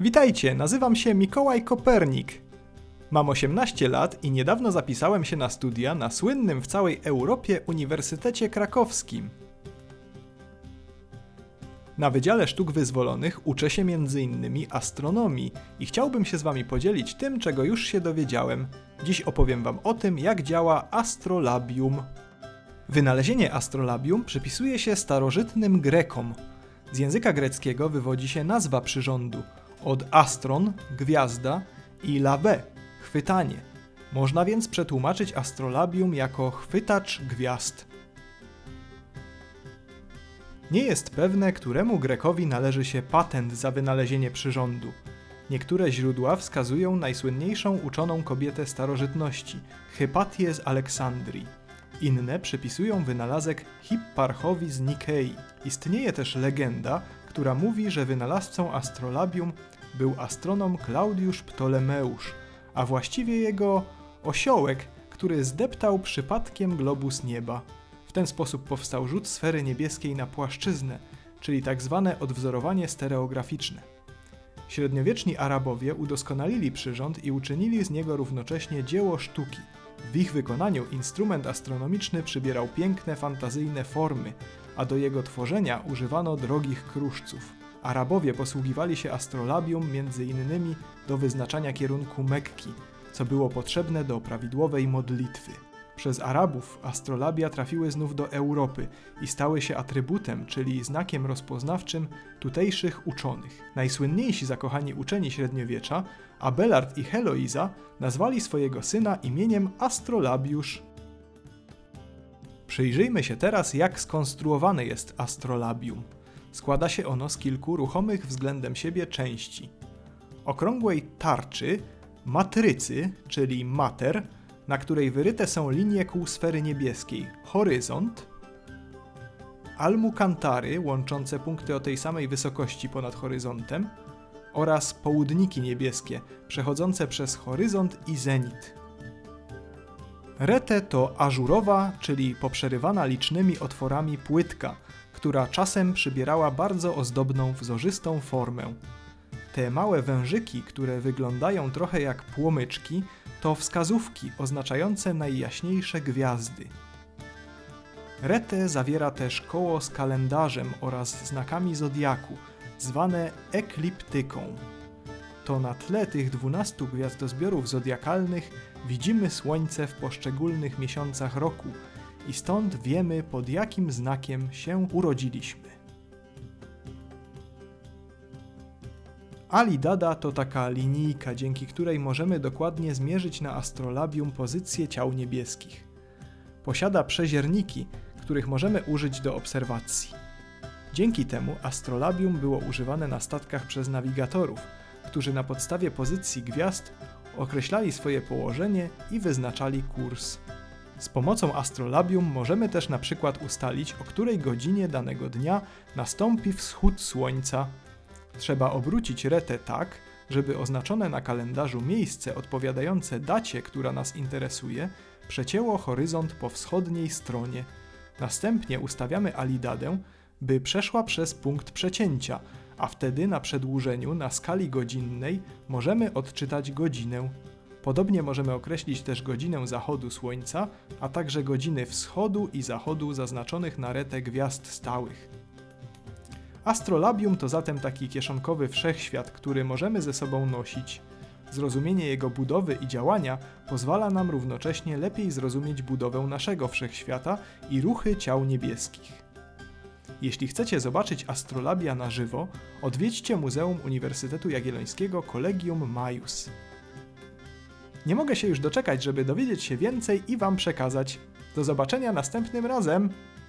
Witajcie, nazywam się Mikołaj Kopernik. Mam 18 lat i niedawno zapisałem się na studia na słynnym w całej Europie Uniwersytecie Krakowskim. Na Wydziale Sztuk Wyzwolonych uczę się m.in. astronomii i chciałbym się z wami podzielić tym, czego już się dowiedziałem. Dziś opowiem wam o tym, jak działa astrolabium. Wynalezienie astrolabium przypisuje się starożytnym Grekom. Z języka greckiego wywodzi się nazwa przyrządu. Od astron, gwiazda, i labe, chwytanie. Można więc przetłumaczyć astrolabium jako chwytacz gwiazd. Nie jest pewne, któremu Grekowi należy się patent za wynalezienie przyrządu. Niektóre źródła wskazują najsłynniejszą uczoną kobietę starożytności, Hypatię z Aleksandrii. Inne przypisują wynalazek Hipparchowi z Nikei. Istnieje też legenda, która mówi, że wynalazcą astrolabium był astronom Klaudiusz Ptolemeusz, a właściwie jego osiołek, który zdeptał przypadkiem globus nieba. W ten sposób powstał rzut sfery niebieskiej na płaszczyznę, czyli tak zwane odwzorowanie stereograficzne. Średniowieczni Arabowie udoskonalili przyrząd i uczynili z niego równocześnie dzieło sztuki. W ich wykonaniu instrument astronomiczny przybierał piękne, fantazyjne formy, a do jego tworzenia używano drogich kruszców. Arabowie posługiwali się astrolabium m.in. do wyznaczania kierunku Mekki, co było potrzebne do prawidłowej modlitwy. Przez Arabów astrolabia trafiły znów do Europy i stały się atrybutem, czyli znakiem rozpoznawczym tutejszych uczonych. Najsłynniejsi zakochani uczeni średniowiecza, Abelard i Heloiza, nazwali swojego syna imieniem Astrolabiusz. Przyjrzyjmy się teraz, jak skonstruowane jest astrolabium. Składa się ono z kilku ruchomych względem siebie części. Okrągłej tarczy, matrycy, czyli mater, na której wyryte są linie kółsfery niebieskiej, horyzont, almukantary łączące punkty o tej samej wysokości ponad horyzontem oraz południki niebieskie przechodzące przez horyzont i zenit. Rete to ażurowa, czyli poprzerywana licznymi otworami płytka, która czasem przybierała bardzo ozdobną, wzorzystą formę. Te małe wężyki, które wyglądają trochę jak płomyczki, to wskazówki oznaczające najjaśniejsze gwiazdy. Rete zawiera też koło z kalendarzem oraz znakami zodiaku, zwane ekliptyką. To na tle tych 12 gwiazdozbiorów zodiakalnych widzimy Słońce w poszczególnych miesiącach roku i stąd wiemy, pod jakim znakiem się urodziliśmy. Alidada to taka linijka, dzięki której możemy dokładnie zmierzyć na astrolabium pozycję ciał niebieskich. Posiada przezierniki, których możemy użyć do obserwacji. Dzięki temu astrolabium było używane na statkach przez nawigatorów, którzy na podstawie pozycji gwiazd określali swoje położenie i wyznaczali kurs. Z pomocą astrolabium możemy też na przykład ustalić, o której godzinie danego dnia nastąpi wschód słońca. Trzeba obrócić retę tak, żeby oznaczone na kalendarzu miejsce odpowiadające dacie, która nas interesuje, przecięło horyzont po wschodniej stronie. Następnie ustawiamy alidadę, by przeszła przez punkt przecięcia, a wtedy na przedłużeniu na skali godzinnej możemy odczytać godzinę. Podobnie możemy określić też godzinę zachodu słońca, a także godziny wschodu i zachodu zaznaczonych na retę gwiazd stałych. Astrolabium to zatem taki kieszonkowy wszechświat, który możemy ze sobą nosić. Zrozumienie jego budowy i działania pozwala nam równocześnie lepiej zrozumieć budowę naszego wszechświata i ruchy ciał niebieskich. Jeśli chcecie zobaczyć astrolabia na żywo, odwiedźcie Muzeum Uniwersytetu Jagiellońskiego Collegium Maius. Nie mogę się już doczekać, żeby dowiedzieć się więcej i wam przekazać. Do zobaczenia następnym razem!